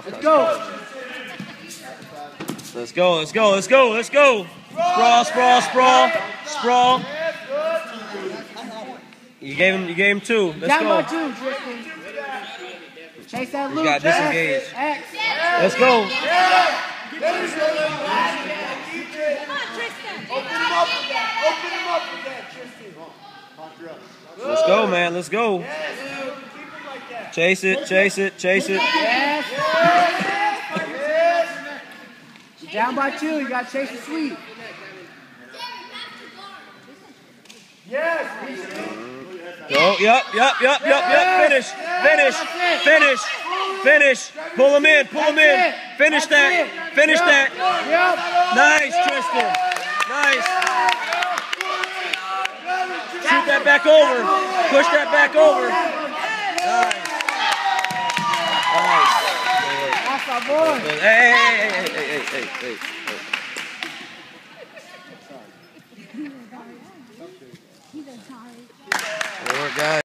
Let's go. Let's go, let's go, let's go, let's go. Sprawl, sprawl, sprawl, sprawl. You gave him two. Let's Down by go. two, Tristan. Chase that You loop. got disengaged. X. Let's go. Come on, Tristan. Open him up with that, Tristan. Let's go, man. Let's go. Chase it, chase it, chase it. Yes. Down by two. You got to chase the sweep. Go. Yup. Finish. Finish. Finish. Finish. Pull him in. Pull him in. Finish that. Finish that. Nice, Tristan. Nice. Shoot that back over. Push that back over. Nice. Nice. That's our boy. Hey. He's sorry. Good work, guys.